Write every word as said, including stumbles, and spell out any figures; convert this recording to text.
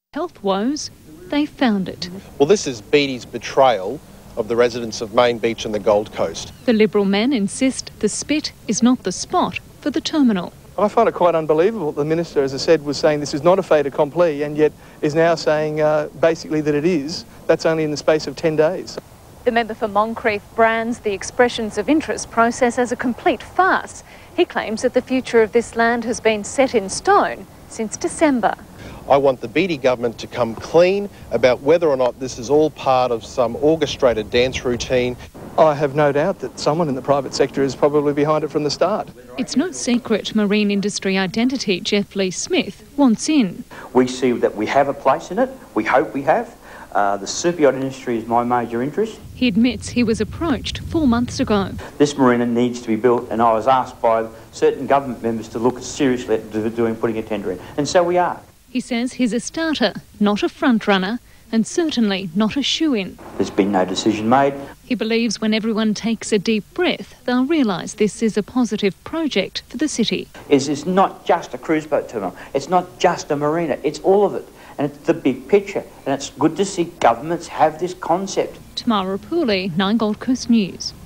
Health woes, they found it. Well, this is Beattie's betrayal of the residents of Main Beach and the Gold Coast. The Liberal men insist the Spit is not the spot for the terminal. I find it quite unbelievable. The Minister, as I said, was saying this is not a fait accompli and yet is now saying uh, basically that it is. That's only in the space of ten days. The member for Moncrieff brands the expressions of interest process as a complete farce. He claims that the future of this land has been set in stone since December. I want the Beattie government to come clean about whether or not this is all part of some orchestrated dance routine. I have no doubt that someone in the private sector is probably behind it from the start. It's no secret marine industry identity Jeff Lee Smith wants in. We see that we have a place in it. We hope we have. Uh, the super yacht industry is my major interest. He admits he was approached four months ago. This marina needs to be built, and I was asked by certain government members to look seriously at doing putting a tender in, and so we are. He says he's a starter, not a front-runner, and certainly not a shoe-in. There's been no decision made. He believes when everyone takes a deep breath, they'll realise this is a positive project for the city. It's, it's not just a cruise boat terminal. It's not just a marina. It's all of it. And it's the big picture. And it's good to see governments have this concept. Tamara Pooley, Nine Gold Coast News.